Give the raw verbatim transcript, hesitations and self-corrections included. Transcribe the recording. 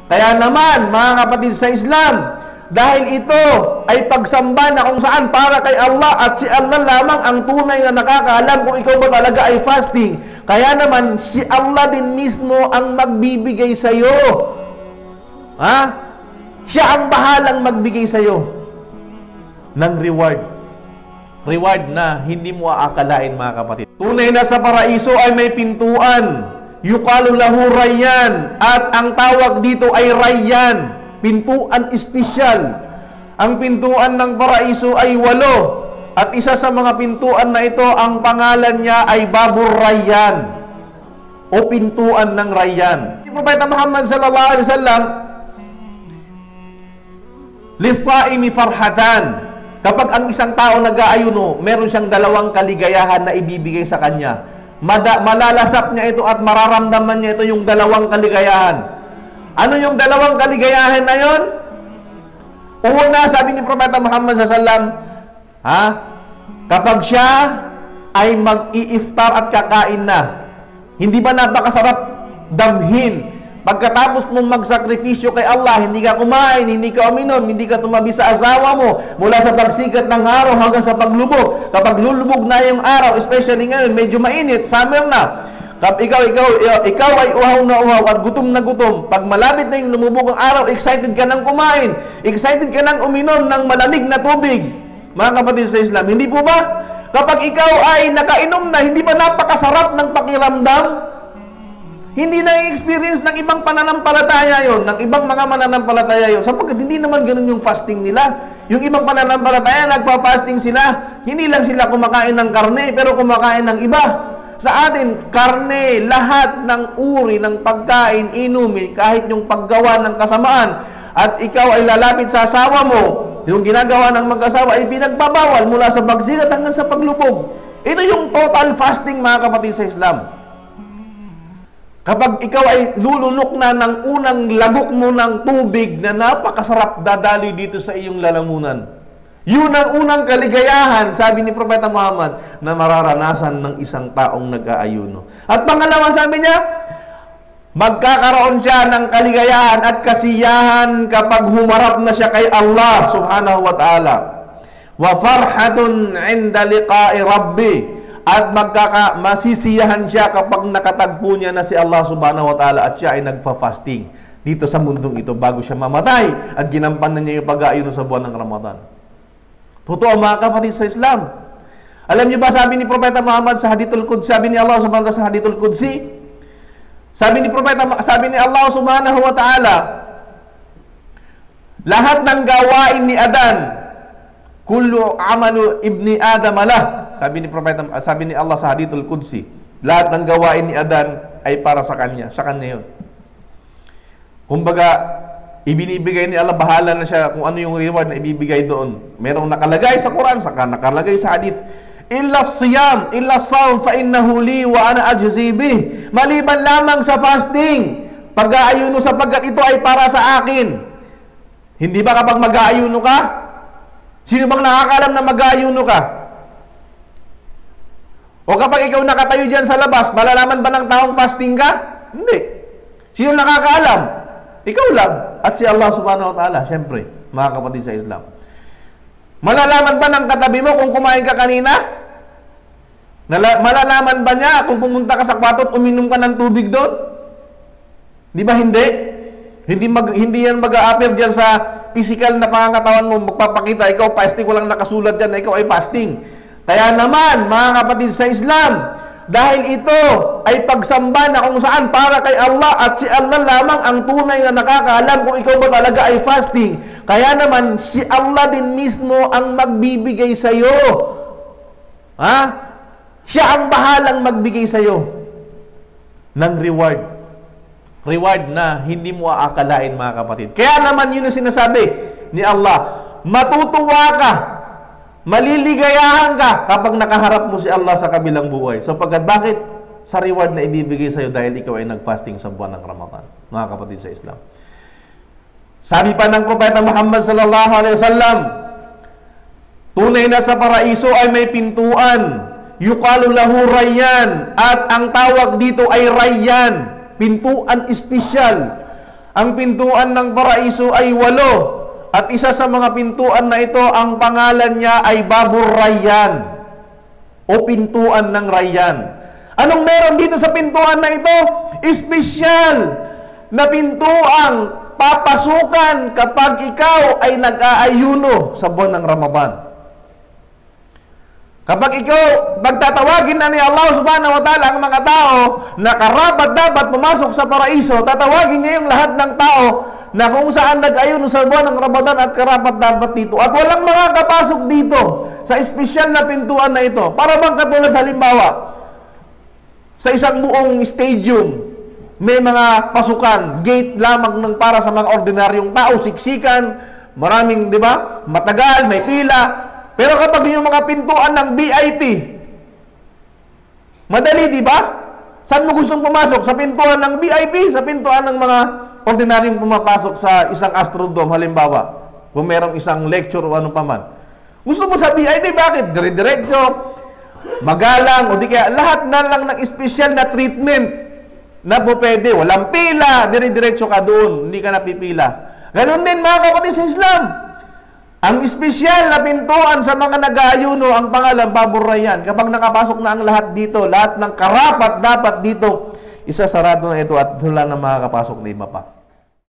Kaya naman, mga kapatid sa Islam, dahil ito ay pagsamba na kung saan para kay Allah at si Allah lamang ang tunay na nakakaalam kung ikaw ba talaga ay fasting. Kaya naman, si Allah din mismo ang magbibigay sa iyo. Ha? Siya ang bahalang magbigay sa iyo ng reward. Reward na hindi mo aakalain, mga kapatid. Tunay na sa paraiso ay may pintuan. Yuqalu lahu Rayyan, at ang tawag dito ay Rayyan, pintuan espesyal. Ang pintuan ng paraiso ay walo, at isa sa mga pintuan na ito, ang pangalan niya ay Babur Rayyan, o pintuan ng Rayyan. Si Propeta Muhammad sallallahu alaihi wasallam, lisaimi farhatan, kapag ang isang tao nag-aayuno, meron siyang dalawang kaligayahan na ibibigay sa kanya. Mada, malalasap niya ito at mararamdaman niya ito, yung dalawang kaligayahan. Ano yung dalawang kaligayahan na yon? Una, sabi ni Propeta Muhammad sallallahu alaihi wasallam, ha? Kapag siya ay mag-i-iftar at kakain na, hindi ba napakasarap damhin? Pagkatapos mong magsakripisyo kay Allah, hindi ka kumain, hindi ka uminom, hindi ka tumabi sa asawa mo, mula sa pagsikat ng araw hanggang sa paglubog. Kapag lulubog na yung araw, especially ngayon, medyo mainit, summer na. Kapag ikaw, ikaw, ikaw ay uhaw na uhaw at gutom na gutom, pag malapit na yung lumubog ang araw, excited ka nang kumain, excited ka nang uminom ng malamig na tubig. Mga kapatid sa Islam, hindi po ba? Kapag ikaw ay nakainom na, hindi ba napakasarap ng pakiramdam? Hindi na-experience ng ibang pananampalataya yon, ng ibang mga mananampalataya yon, sapagkat hindi naman ganun yung fasting nila. Yung ibang pananampalataya, nagpa-fasting sila, hindi lang sila kumakain ng karne, pero kumakain ng iba. Sa atin, karne, lahat ng uri ng pagkain, inumin, kahit yung paggawa ng kasamaan, at ikaw ay lalapit sa asawa mo, yung ginagawa ng mag-asawa ay pinagbabawal mula sa pagsikat hanggang sa paglubog. Ito yung total fasting, mga kapatid sa Islam. Kapag ikaw ay lulunok na ng unang lagok mo ng tubig na napakasarap dadaloy dito sa iyong lalamunan, yun ang unang kaligayahan, sabi ni Propeta Muhammad, na mararanasan ng isang taong nag-aayuno. At pangalawa, sabi niya, magkakaroon siya ng kaligayahan at kasiyahan kapag humarap na siya kay Allah subhanahu wa ta'ala. Wa farhatun inda liqa'i rabbi, at magkaka masisiyahan siya kapag nakatagpo niya na si Allah subhanahu wa ta'ala at siya ay nagfa-fasting dito sa mundong ito bago siya mamatay at ginampanan niya yung pag-aayuno sa buwan ng Ramadan. Totoo, mga kapatid sa Islam. Alam niyo ba, sabi ni Propeta Muhammad sa Hadithul Qudsi, sabi ni Allah subhanahu wa ta'ala sa Hadithul Qudsi, sabi ni Propeta, sabi ni Allah subhanahu wa ta'ala, lahat ng gawain ni Adan, kullu amalu ibni Adam lah. Sabi ni Propeta, sabi ni Allah sa Hadithul Qudsi, lahat ng gawain ni Adan ay para sa kanya, sa kanya yun. Kumbaga, ibinibigay ni Allah, bahala na siya kung ano yung reward na ibibigay doon. Merong nakalagay sa Quran, saka nakalagay sa hadith, illa siyam, illa sawm, fa innahu li wa ana ajzi bih. Maliban lamang sa fasting, pag-aayuno sapagkat ito ay para sa akin. Hindi ba kapag mag-aayuno ka? Sino bang nakakalam na mag-aayuno ka? O kapag ikaw nakatayo dyan sa labas, malalaman ba ng taong fasting ka? Hindi. Sino nakakaalam? Ikaw lang. At si Allah subhanahu wa ta'ala, syempre, mga kapatid sa Islam. Malalaman ba ng katabi mo kung kumain ka kanina? Nala malalaman ba niya kung pumunta ka sa kwarto at uminom ka ng tubig doon? Di ba hindi? Hindi, mag, hindi yan mag-a-appear dyan sa physical na pangangatawan mo, magpapakita, ikaw fasting, walang nakasulat dyan na ikaw ay fasting. Kaya naman, mga kapatid sa Islam, dahil ito ay pagsamba na kung saan para kay Allah at si Allah lamang ang tunay na nakakaalam kung ikaw ba talaga ay fasting. Kaya naman, si Allah din mismo ang magbibigay sa iyo. Ha? Siya ang bahalang magbigay sa iyo ng reward. Reward na hindi mo aakalain, mga kapatid. Kaya naman yun ang sinasabi ni Allah, matutuwa ka, maliligayahan ka kapag nakaharap mo si Allah sa kabilang buhay. Sapagkat bakit? Sa reward na ibibigay sa iyo dahil ikaw ay nag-fasting sa buwan ng Ramadan, mga kapatid sa Islam. Sabi pa ng Propeta Muhammad sallallahu alaihi wasallam, tunay na sa paraiso ay may pintuan, yuqalu lahu Rayyan, at ang tawag dito ay Rayyan, pintuan espesyal. ang pintuan ng paraiso ay walo. At isa sa mga pintuan na ito, ang pangalan niya ay Babur Rayyan o pintuan ng Rayyan. Anong meron dito sa pintuan na ito? Espesyal na pintuang papasukan kapag ikaw ay nag-aayuno sa buwan ng Ramadan. Kapag ikaw, pagtatawagin na ni Allah subhanahu wa ta'ala ang mga tao na karapat dapat pumasok sa paraiso, tatawagin niya yung lahat ng tao na kung saan nag-ayuno sa buwan ng Ramadan at karapat dapat dito. At walang makakapasok dito sa espesyal na pintuan na ito. Para bang katulad halimbawa, sa isang buong stadium, may mga pasukan, gate lamang ng para sa mga ordinaryong tao, siksikan, maraming, di ba, matagal, may pila. Pero kapag yung mga pintuan ng V I P, madali, di ba? Saan mo gustong pumasok? Sa pintuan ng V I P, sa pintuan ng mga ordinaryong pumapasok sa isang Astrodome, halimbawa, kung merong isang lecture o ano paman. Gusto mo sa V I P, bakit? Dire-diretso, magalang, o di kaya lahat na lang ng espesyal na treatment na po pwede. Walang pila, dire-diretso ka doon, hindi ka napipila. Ganon din mga kapatid sa Islam. Ang espesyal na pintuan sa mga nag-aayuno, ang pangalan, Babur Rayyan. Kapag nakapasok na ang lahat dito, lahat ng karapat dapat dito, isa sarado na ito at wala na makakapasok na iba pa.